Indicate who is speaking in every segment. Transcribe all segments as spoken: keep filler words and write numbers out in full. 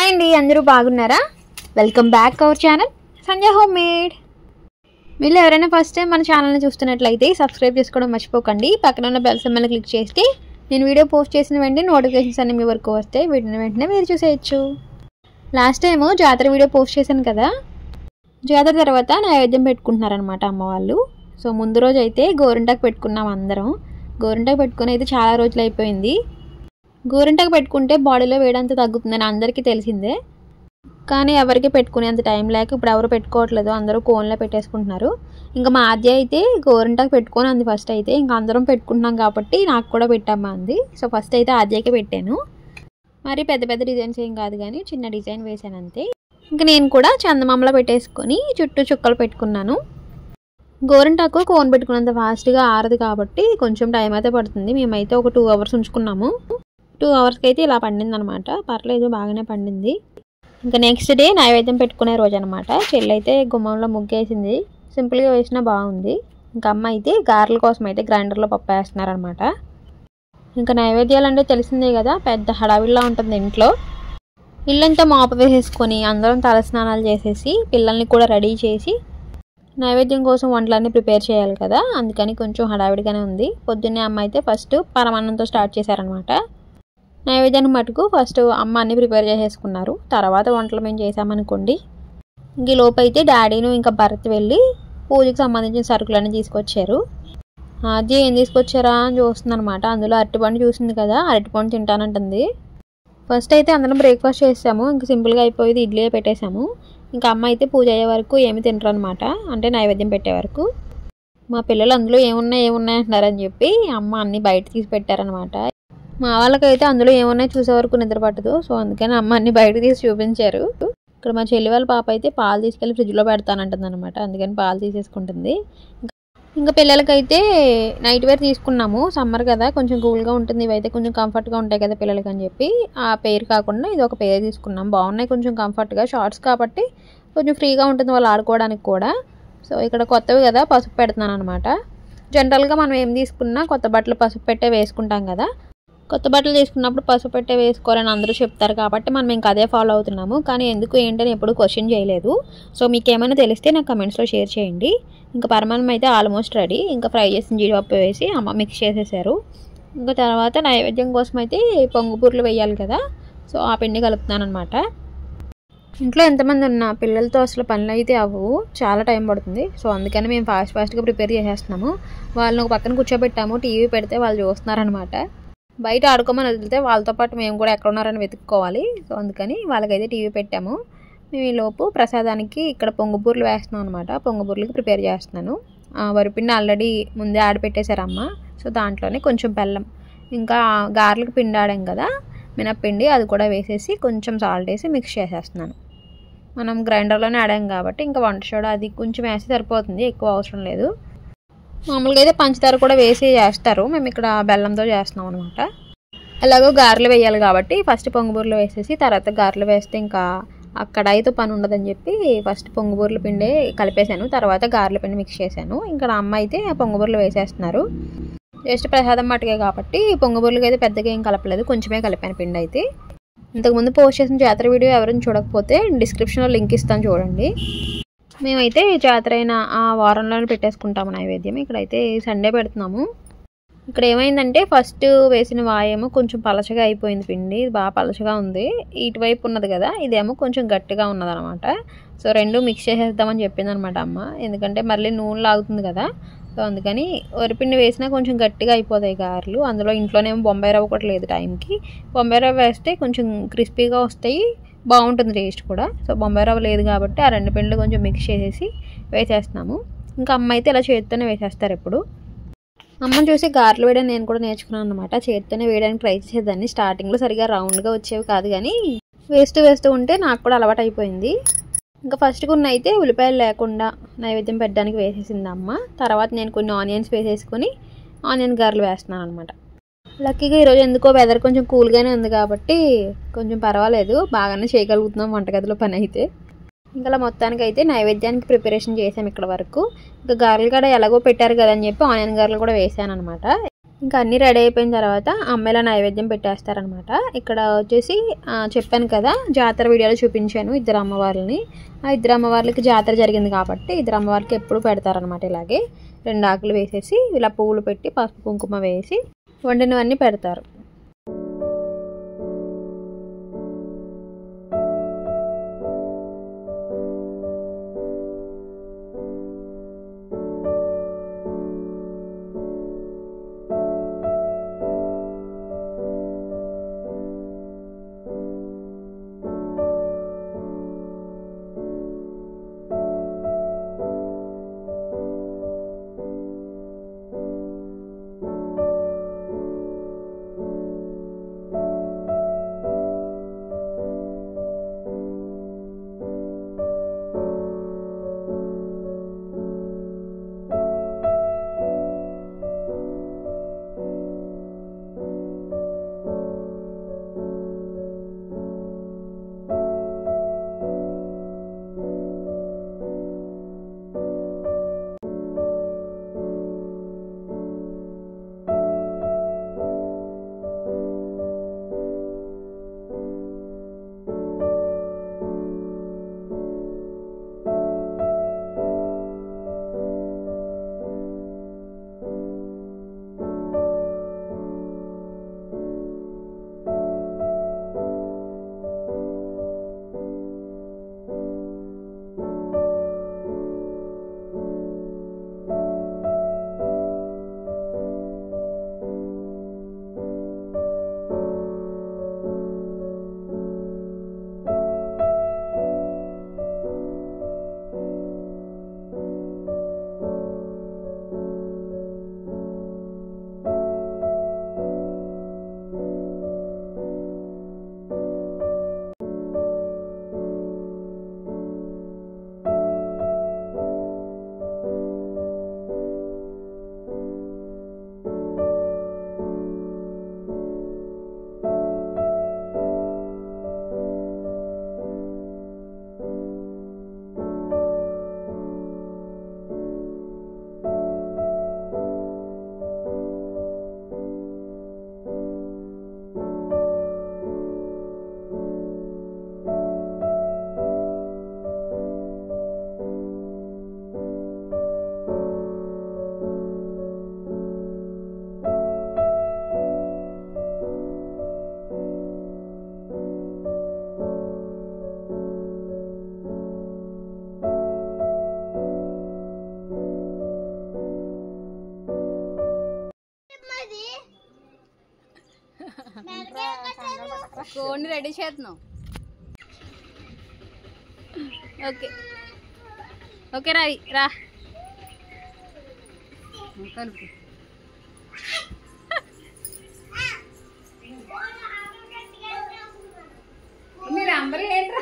Speaker 1: Hi అండి, అందరూ బాగున్నారా? Welcome back our channel Sandhya homemade. మీరు ఎవరైనా ఫస్ట్ టైం మన ఛానల్ని చూస్తున్నట్లయితే సబ్స్క్రైబ్ చేసుకోవడం మర్చిపోకండి. పక్కన ఉన్న బెల్ సింబల్ని క్లిక్ చేస్తే నేను వీడియో పోస్ట్ చేసిన వెంటనే నోటిఫికేషన్స్ అన్ని మీ వరకు వస్తే వీటిని వెంటనే మీరు చూసేయచ్చు. లాస్ట్ టైము జాతర వీడియో పోస్ట్ చేశాను కదా, జాతర తర్వాత నైవేద్యం పెట్టుకుంటున్నారనమాట అమ్మవాళ్ళు. సో ముందు రోజు అయితే గోరింటాకు పెట్టుకున్నాం అందరం. గోరింటాకు పెట్టుకుని అయితే చాలా రోజులు అయిపోయింది. గోరింటాకు పెట్టుకుంటే బాడీలో వేడంతా తగ్గుతుందని అందరికీ తెలిసిందే, కానీ ఎవరికి పెట్టుకునేంత టైం లేక ఇప్పుడు ఎవరు పెట్టుకోవట్లేదు, అందరూ కోన్లో పెట్టేసుకుంటున్నారు. ఇంకా మా ఆద్య అయితే గోరింటాకు పెట్టుకొని అంది ఫస్ట్. అయితే ఇంకా అందరం పెట్టుకుంటున్నాం కాబట్టి నాకు కూడా పెట్టామా అంది. సో ఫస్ట్ అయితే ఆద్యకే పెట్టాను. మరి పెద్ద పెద్ద డిజైన్స్ ఏం కాదు కానీ చిన్న డిజైన్ వేసాను అంతే. ఇంకా నేను కూడా చందమామలో పెట్టేసుకొని చుట్టూ చుక్కలు పెట్టుకున్నాను. గోరింటాకు కోన్ పెట్టుకున్నంత ఫాస్ట్గా ఆరదు కాబట్టి కొంచెం టైం అయితే పడుతుంది. మేమైతే ఒక టూ అవర్స్ ఉంచుకున్నాము. టూ అవర్స్కి అయితే ఇలా పండింది అనమాట. పర్లేదు, బాగానే పండింది. ఇంకా నెక్స్ట్ డే నైవేద్యం పెట్టుకునే రోజు అనమాట. చెల్లి అయితే గుమ్మంలో ముగ్గేసింది. సింపుల్గా వేసినా బాగుంది. ఇంకా అమ్మ అయితే గారెల కోసం అయితే గ్రైండర్లో పప్పు వేస్తున్నారనమాట. ఇంకా నైవేద్యాలు అంటే తెలిసిందే కదా, పెద్ద హడావిడిలా ఉంటుంది ఇంట్లో. ఇల్లంతా మాపు వేసేసుకొని అందరం తలస్నానాలు చేసేసి పిల్లల్ని కూడా రెడీ చేసి నైవేద్యం కోసం వంటలన్నీ ప్రిపేర్ చేయాలి కదా, అందుకని కొంచెం హడావిడిగానే ఉంది. పొద్దున్నే అమ్మ అయితే ఫస్ట్ పరమాన్నంతో స్టార్ట్ చేశారనమాట. నైవేద్యానికి మటుకు ఫస్ట్ అమ్మ అన్ని ప్రిపేర్ చేసేసుకున్నారు. తర్వాత వంటలు మేము చేసామనుకోండి. ఇంక లోపు అయితే డాడీను ఇంకా భరత్ వెళ్ళి పూజకి సంబంధించిన సరుకులన్నీ తీసుకొచ్చారు. అది ఏం తీసుకొచ్చారా అని చూస్తుంది అనమాట. అందులో అరటిపండు చూసింది కదా, అరటిపండు తింటానంటుంది. ఫస్ట్ అయితే అందరం బ్రేక్ఫాస్ట్ చేసాము. ఇంక సింపుల్గా అయిపోయేది ఇడ్లీ పెట్టేశాము. ఇంకా అమ్మ అయితే పూజ అయ్యే వరకు ఏమి తింటారు అనమాట, అంటే నైవేద్యం పెట్టే వరకు. మా పిల్లలు అందులో ఏమున్నాయి ఏమున్నాయి అంటున్నారని చెప్పి అమ్మ అన్ని బయట తీసి పెట్టారనమాట. మా వాళ్ళకైతే అందులో ఏమున్నాయి చూసే వరకు నిద్ర పట్టదు. సో అందుకని అమ్మ అన్ని బయట తీసి చూపించారు. ఇక్కడ మా చెల్లి వాళ్ళ పాప అయితే పాలు తీసుకెళ్ళి ఫ్రిడ్జ్లో పెడతానంటుంది అనమాట, అందుకని పాలు తీసేసుకుంటుంది. ఇంకా పిల్లలకైతే నైట్ వేర్ తీసుకున్నాము. సమ్మర్ కదా, కొంచెం కూల్గా ఉంటుంది. ఇవైతే కొంచెం కంఫర్ట్గా ఉంటాయి కదా పిల్లలకి అని చెప్పి ఆ పేరు కాకుండా ఇది ఒక పేరు తీసుకున్నాం. బాగున్నాయి, కొంచెం కంఫర్ట్గా. షార్ట్స్ కాబట్టి కొంచెం ఫ్రీగా ఉంటుంది వాళ్ళు ఆడుకోవడానికి కూడా. సో ఇక్కడ కొత్తవి కదా, పసుపు పెడుతున్నాను అనమాట. జనరల్గా మనం ఏం తీసుకున్నా కొత్త బట్టలు పసుపు పెట్టే వేసుకుంటాం కదా. కొత్త బట్టలు తీసుకున్నప్పుడు పసుపు పెట్టే వేసుకోవాలని అందరూ చెప్తారు కాబట్టి మనం ఇంకా అదే ఫాలో అవుతున్నాము. కానీ ఎందుకు ఏంటని ఎప్పుడు క్వశ్చన్ చేయలేదు. సో మీకు ఏమైనా తెలిస్తే నాకు కమెంట్స్లో షేర్ చేయండి. ఇంకా పరమాన్నం అయితే ఆల్మోస్ట్ రెడీ. ఇంకా ఫ్రై చేసిన జీడిపప్పు వేసి అమ్మ మిక్స్ చేసేసారు. ఇంకా తర్వాత నైవేద్యం కోసం అయితే పొంగుపూర్లు వేయాలి కదా, సో ఆ పిండి కలుపుతున్నాను అనమాట. ఇంట్లో ఎంతమంది ఉన్నా పిల్లలతో అసలు పనులు అయితే అవ్వవు, చాలా టైం పడుతుంది. సో అందుకని మేము ఫాస్ట్ ఫాస్ట్గా ప్రిపేర్ చేసేస్తున్నాము. వాళ్ళని ఒక పక్కన కూర్చోబెట్టాము, టీవీ పెడితే వాళ్ళు చూస్తున్నారనమాట. బయట ఆడుకోమని వదిలితే వాళ్ళతో పాటు మేము కూడా ఎక్కడ ఉన్నారని వెతుక్కోవాలి. సో అందుకని వాళ్ళకైతే టీవీ పెట్టాము. మేము ఈ లోపు ప్రసాదానికి ఇక్కడ పొంగుబూర్లు వేస్తున్నాం అనమాట. పొంగుబూర్లకి ప్రిపేర్ చేస్తున్నాను. వరిపిండి ఆల్రెడీ ముందే ఆడపెట్టేశారమ్మ. సో దాంట్లోనే కొంచెం బెల్లం, ఇంకా గారెలకు పిండి ఆడాం కదా మినప్పిండి, అది కూడా వేసేసి కొంచెం సాల్ట్ వేసి మిక్స్ చేసేస్తున్నాను. మనం గ్రైండర్లోనే ఆడాం కాబట్టి ఇంకా వంట సోడా అది కొంచెం వేసి సరిపోతుంది, ఎక్కువ అవసరం లేదు. మామూలుగా అయితే పంచదార కూడా వేసి చేస్తారు, మేము ఇక్కడ బెల్లంతో చేస్తున్నాం అనమాట. ఎలాగో గారెలు వేయాలి కాబట్టి ఫస్ట్ పొంగుబూరలు వేసేసి తర్వాత గారెలు వేస్తే ఇంకా అక్కడ అయితే పని ఉండదని చెప్పి ఫస్ట్ పొంగుబూరల పిండి కలిపేశాను, తర్వాత గారెల పిండి మిక్స్ చేశాను. ఇంకా అమ్మ అయితే పొంగుబూరలు వేసేస్తున్నారు. జస్ట్ ప్రసాదం మట్టుకే కాబట్టి పొంగుబూరలకి అయితే పెద్దగా ఏం కలపలేదు, కొంచెమే కలిపాను పిండి అయితే. ఇంతకుముందు పోస్ట్ చేసిన జాతర వీడియో ఎవరైనా చూడకపోతే డిస్క్రిప్షన్లో లింక్ ఇస్తాను చూడండి. మేమైతే జాతర అయిన ఆ వారంలోనే పెట్టేసుకుంటాము నైవేద్యం. ఇక్కడైతే సండే పెడుతున్నాము. ఇక్కడ ఏమైందంటే ఫస్ట్ వేసిన వాయేమో కొంచెం పలచగా అయిపోయింది పిండి, బాగా పలచగా ఉంది. ఇటువైపు ఉన్నది కదా, ఇదేమో కొంచెం గట్టిగా ఉన్నదనమాట. సో రెండు మిక్స్ చేసేద్దామని చెప్పింది అనమాట అమ్మ, ఎందుకంటే మళ్ళీ నూనె లాగుతుంది కదా. సో అందుకని వరిపిండి వేసినా కొంచెం గట్టిగా అయిపోతాయి గారెలు. అందులో ఇంట్లోనేమో బొంబాయి రవ్వ కూడా లేదు టైంకి. బొంబాయి రవ్వ వేస్తే కొంచెం క్రిస్పీగా వస్తాయి, బాగుంటుంది టేస్ట్ కూడా. సో బొంబాయి రవ్వ లేదు కాబట్టి ఆ రెండు పిండిలు కొంచెం మిక్స్ చేసేసి వేసేస్తున్నాము. ఇంకా అమ్మ అయితే ఇలా చేతితోనే వేసేస్తారు ఎప్పుడు. అమ్మని చూసి గారెలు వేయడానికి నేను కూడా నేర్చుకున్నాను అనమాట. చేతితోనే వేయడానికి ట్రై చేసేదాన్ని. స్టార్టింగ్లో సరిగా రౌండ్గా వచ్చేవి కాదు, కానీ వేస్తూ వేస్తూ ఉంటే నాకు కూడా అలవాటు అయిపోయింది. ఇంకా ఫస్ట్ కొన్ని అయితే ఉల్లిపాయలు లేకుండా నైవేద్యం పెట్టడానికి వేసేసింది అమ్మ. తర్వాత నేను కొన్ని ఆనియన్స్ వేసేసుకొని ఆనియన్ గారెలు వేస్తున్నాను అనమాట. లక్కీగా ఈరోజు ఎందుకో వెదర్ కొంచెం కూల్గానే ఉంది కాబట్టి కొంచెం పర్వాలేదు, బాగానే చేయగలుగుతున్నాం వంటగదిలో పని అయితే. ఇంకా మొత్తానికి అయితే నైవేద్యానికి ప్రిపరేషన్ చేసాం ఇక్కడ వరకు. ఇంకా గారెలు కూడా ఎలాగో పెట్టారు కదా అని చెప్పి ఆనియన్ గారెలు కూడా వేసాను అనమాట. ఇంకా అన్నీ రెడీ అయిపోయిన తర్వాత అమ్మాయిల నైవేద్యం పెట్టేస్తారనమాట. ఇక్కడ వచ్చేసి చెప్పాను కదా జాతర వీడియోలో చూపించాను ఇద్దరు అమ్మవార్లని. ఆ ఇద్దరు అమ్మవార్లకి జాతర జరిగింది కాబట్టి ఇద్దరు అమ్మవారికి ఎప్పుడు పెడతారనమాట. ఇలాగే రెండు ఆకులు వేసేసి ఇలా పువ్వులు పెట్టి పసుపు కుంకుమ వేసి వండినవన్నీ పెడతారు.
Speaker 2: కోడిని రెడీ చేస్తున్నాం. ఓకే ఓకే రా రా కలుపు. మీరు అందరూ ఏంట్రా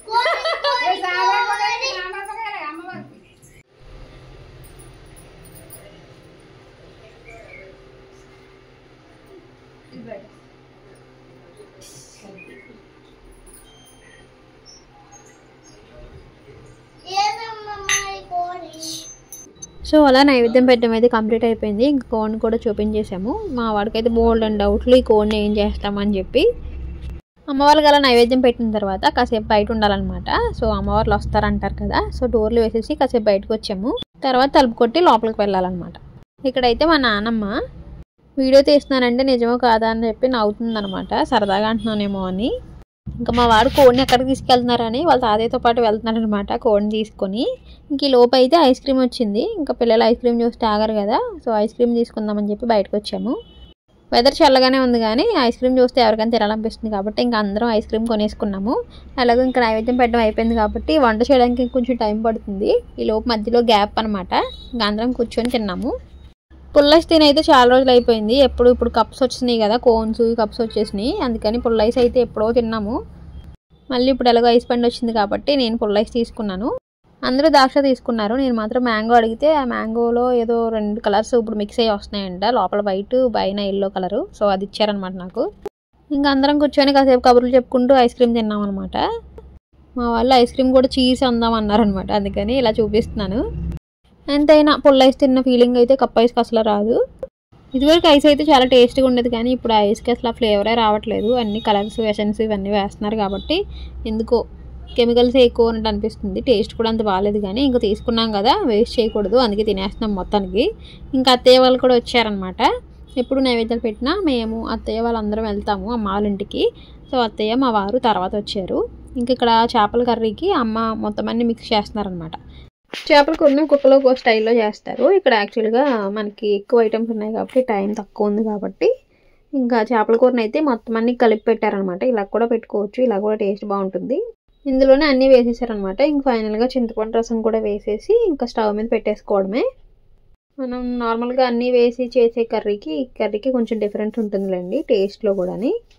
Speaker 1: సో అలా నైవేద్యం పెట్టడం అయితే కంప్లీట్ అయిపోయింది. ఇంకా కోన్ కూడా చూపించేసాము. మా వాడికైతే బోల్డ్ అండ్ డౌట్లు ఈ కోన్ ఏం చేస్తామని చెప్పి. అమ్మవారికి అలా నైవేద్యం పెట్టిన తర్వాత కాసేపు బయట ఉండాలన్నమాట. సో అమ్మవార్లు వస్తారంటారు కదా, సో డోర్లు వేసేసి కాసేపు బయటకు వచ్చాము. తర్వాత తలుపు కొట్టి లోపలికి వెళ్ళాలన్నమాట. ఇక్కడైతే మా నాన్నమ్మ వీడియో తీస్తున్నానంటే నిజమో కాదా అని చెప్పి నవ్వుతుందనమాట, సరదాగా అంటున్నానేమో అని. ఇంకా మా వాడు కోడిని ఎక్కడికి తీసుకెళ్తున్నారని వాళ్ళ తాతయ్యతో పాటు వెళ్తున్నారనమాట కోడిని తీసుకొని. ఇంక ఈ లోపు అయితే ఐస్ క్రీమ్ వచ్చింది. ఇంకా పిల్లలు ఐస్ క్రీమ్ చూసి తాగారు కదా, సో ఐస్ క్రీమ్ తీసుకుందామని చెప్పి బయటకు వచ్చాము. వెదర్ చల్లగానే ఉంది కానీ ఐస్ క్రీమ్ చూస్తే ఎవరికైనా తినాలనిపిస్తుంది కాబట్టి ఇంకా అందరం ఐస్ క్రీమ్ కొనేసుకున్నాము. అలాగే ఇంకా నైవేద్యం పెట్టడం అయిపోయింది కాబట్టి వంట చేయడానికి కొంచెం టైం పడుతుంది. ఈ లోపు మధ్యలో గ్యాప్ అనమాట, ఇంకా అందరం కూర్చొని తిన్నాము. పుల్లైస్ తిని అయితే చాలా రోజులు అయిపోయింది. ఎప్పుడు ఇప్పుడు కప్స్ వచ్చినాయి కదా, కోన్స్ కప్స్ వచ్చేసినాయి, అందుకని పుల్లైస్ అయితే ఎప్పుడో తిన్నాము. మళ్ళీ ఇప్పుడు ఎలాగో ఐస్ పండు వచ్చింది కాబట్టి నేను పుల్లైస్ తీసుకున్నాను. అందరూ ద్రాక్ష తీసుకున్నారు, నేను మాత్రం మ్యాంగో అడిగితే ఆ మ్యాంగోలో ఏదో రెండు కలర్స్ ఇప్పుడు మిక్స్ అయ్యి వస్తున్నాయంట, లోపల వైట్ పైన ఎల్లో కలరు. సో అది ఇచ్చారనమాట నాకు. ఇంకా అందరం కూర్చొని కాసేపు కబుర్లు చెప్పుకుంటూ ఐస్ క్రీమ్ తిన్నాం అనమాట. మా వాళ్ళు ఐస్ క్రీమ్ కూడా చీజ్ అందాం అన్నారనమాట, అందుకని ఇలా చూపిస్తున్నాను. ఎంతైనా పుల్లైస్ తిన్న ఫీలింగ్ అయితే కప్ ఐస్కి అసలు రాదు. ఇదివరకు ఐస్ అయితే చాలా టేస్ట్గా ఉండేది, కానీ ఇప్పుడు ఐస్కి అసలు ఆ ఫ్లేవరే రావట్లేదు. అన్ని కలర్స్ ఎసెన్స్ ఇవన్నీ వేస్తున్నారు కాబట్టి ఎందుకో కెమికల్స్ ఎక్కువ ఉన్నట్టు అనిపిస్తుంది. టేస్ట్ కూడా అంత బాగాలేదు, కానీ ఇంకా తీసుకున్నాం కదా వేస్ట్ చేయకూడదు, అందుకే తినేస్తున్నాం మొత్తానికి. ఇంకా అత్తయ్య వాళ్ళు కూడా వచ్చారనమాట. ఎప్పుడు నైవేద్యాలు పెట్టినా మేము అత్తయ్య వాళ్ళందరం వెళ్తాము అమ్మ వాళ్ళ ఇంటికి. సో అత్తయ్య మా వారు తర్వాత వచ్చారు. ఇంక ఇక్కడ చేపల కర్రీకి అమ్మ మొత్తం అన్ని మిక్స్ చేస్తున్నారనమాట. చేపల కూరని కుక్కలో ఒక స్టైల్లో చేస్తారు. ఇక్కడ యాక్చువల్గా మనకి ఎక్కువ ఐటమ్స్ ఉన్నాయి కాబట్టి టైం తక్కువ ఉంది కాబట్టి ఇంకా చేపల కూరని అయితే మొత్తం అన్ని కలిపి పెట్టారనమాట. ఇలా కూడా పెట్టుకోవచ్చు, ఇలా కూడా టేస్ట్ బాగుంటుంది. ఇందులోనే అన్నీ వేసేసారనమాట. ఇంక ఫైనల్గా చింతపండు రసం కూడా వేసేసి ఇంకా స్టవ్ మీద పెట్టేసుకోవడమే. మనం నార్మల్గా అన్నీ వేసి చేసే కర్రీకి ఈ కర్రీకి కొంచెం డిఫరెన్స్ ఉంటుందిలేండి టేస్ట్లో కూడా.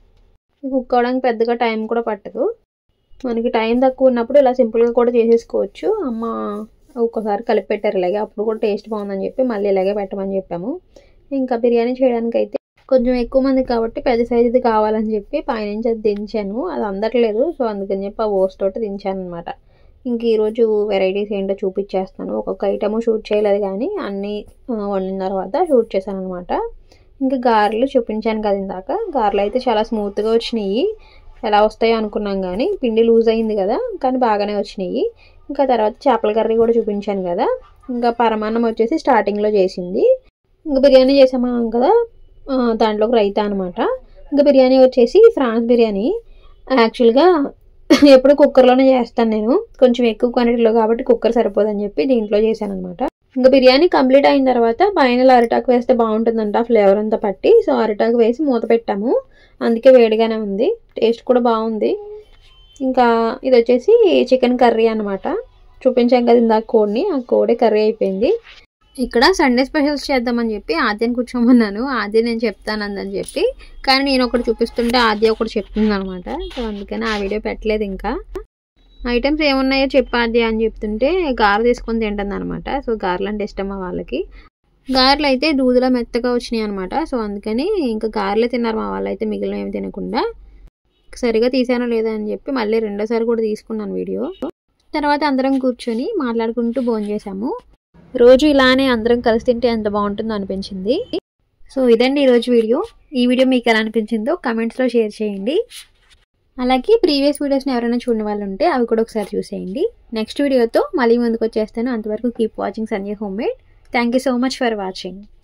Speaker 1: కుక్ అవ్వడానికి పెద్దగా టైం కూడా పట్టదు. మనకి టైం తక్కువ ఉన్నప్పుడు ఇలా సింపుల్గా కూడా చేసేసుకోవచ్చు. అమ్మ ఒక్కసారి కలిపి పెట్టారు ఇలాగే, అప్పుడు కూడా టేస్ట్ బాగుందని చెప్పి మళ్ళీ ఇలాగే పెట్టమని చెప్పాము. ఇంకా బిర్యానీ చేయడానికి అయితే కొంచెం ఎక్కువ మంది కాబట్టి పెద్ద సైజుది కావాలని చెప్పి పైనుంచి అది దించాను. అది అందట్లేదు, సో అందుకని చెప్పి ఆ ఓస్ తోటి దించాను అనమాట. ఇంక ఈరోజు వెరైటీస్ ఏంటో చూపించేస్తాను. ఒక్కొక్క ఐటము షూట్ చేయలేదు, కానీ అన్నీ వండిన తర్వాత షూట్ చేశాను అనమాట. ఇంకా గారెలు చూపించాను కదా ఇందాక, గారెలు అయితే చాలా స్మూత్గా వచ్చినాయి. ఎలా వస్తాయో అనుకున్నాం కానీ పిండి లూజ్ అయింది కదా, కానీ బాగానే వచ్చినాయి. ఇంకా తర్వాత చేపల కర్రీ కూడా చూపించాను కదా. ఇంకా పరమాన్నం వచ్చేసి స్టార్టింగ్లో చేసింది. ఇంకా బిర్యానీ చేసామన్నాం కదా, దాంట్లోకి రైతా అనమాట. ఇంకా బిర్యానీ వచ్చేసి ఫ్రాన్స్ బిర్యానీ. యాక్చువల్గా ఎప్పుడు కుక్కర్లోనే చేస్తాను నేను, కొంచెం ఎక్కువ క్వాంటిటీలో కాబట్టి కుక్కర్ సరిపోదని చెప్పి దీంట్లో చేశాను అనమాట. ఇంకా బిర్యానీ కంప్లీట్ అయిన తర్వాత పైన అరిటాకు వేస్తే బాగుంటుందంట ఫ్లేవర్ అంతా పట్టి. సో అరిటాకు వేసి మూత పెట్టాము, అందుకే వేడిగానే ఉంది, టేస్ట్ కూడా బాగుంది. ఇంకా ఇది వచ్చేసి చికెన్ కర్రీ అనమాట. చూపించాం కదా ఇందాక కోడిని, ఆ కోడి కర్రీ అయిపోయింది. ఇక్కడ సండే స్పెషల్స్ చేద్దామని చెప్పి ఆద్యని కూర్చోమన్నాను. ఆద్య నేను చెప్తాను అందని చెప్పి, కానీ నేను ఒకటి చూపిస్తుంటే ఆద్య ఒకటి చెప్తుంది అనమాట. సో అందుకని ఆ వీడియో పెట్టలేదు. ఇంకా ఐటమ్స్ ఏమున్నాయో చెప్పాద్య అని చెప్తుంటే గారె తీసుకొని తింటుంది అనమాట. సో గారెలు అంటే ఇష్టం మా వాళ్ళకి. గారెలు అయితే దూదులా మెత్తగా వచ్చినాయి అనమాట. సో అందుకని ఇంకా గారెలే తిన్నారు మా వాళ్ళు అయితే, మిగిలిన ఏమి తినకుండా. సరిగా తీసానో లేదా అని చెప్పి మళ్ళీ రెండోసారి కూడా తీసుకున్నాను వీడియో. తర్వాత అందరం కూర్చొని మాట్లాడుకుంటూ భోజనం చేసాము. రోజు ఇలానే అందరం కలిసి తింటే ఎంత బాగుంటుందో అనిపించింది. సో ఇదండి ఈరోజు వీడియో. ఈ వీడియో మీకు ఎలా అనిపించిందో కమెంట్స్లో షేర్ చేయండి. అలాగే ప్రీవియస్ వీడియోస్ని ఎవరైనా చూడని వాళ్ళు ఉంటే అవి కూడా ఒకసారి చూసేయండి. నెక్స్ట్ వీడియోతో మళ్ళీ ముందుకు వచ్చేస్తాను. అంతవరకు keep watching Sanjay homemade. Thank you so much for watching.